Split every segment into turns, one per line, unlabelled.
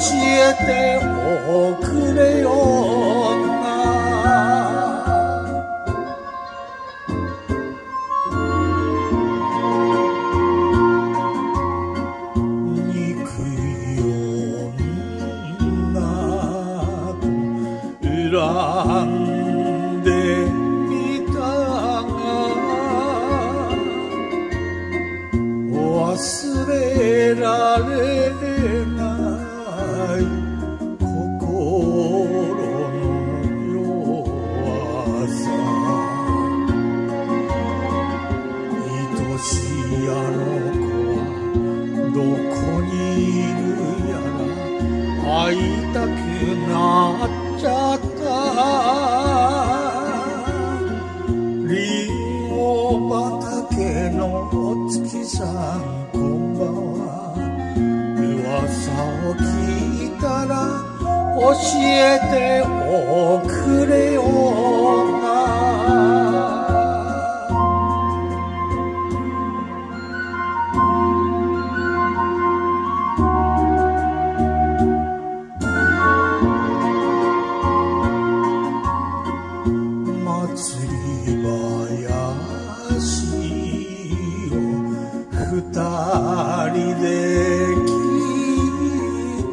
えておくれよな。憎い女と恨んでみたが忘れられない心の弱さ。愛しいあの子はどこにいるやら、会いたくなっちゃった。リンゴ畑のお月さんこんばんは。噂を聞いたら教えておくれよな。祭り囃子を二人で聞い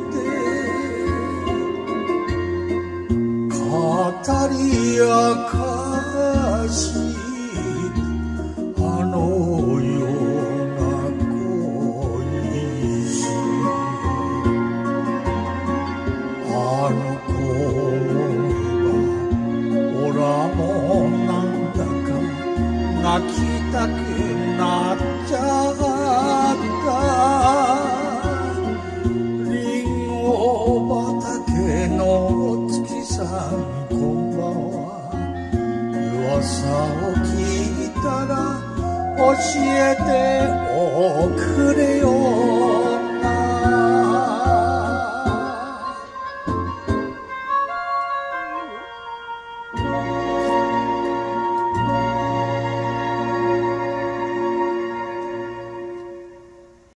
て、語り明かしあのような恋し、あの子おらもなんだか泣きたくなっちゃった。リンゴ畑の月さんこんばんは。噂を聞いたら教えておくれよ。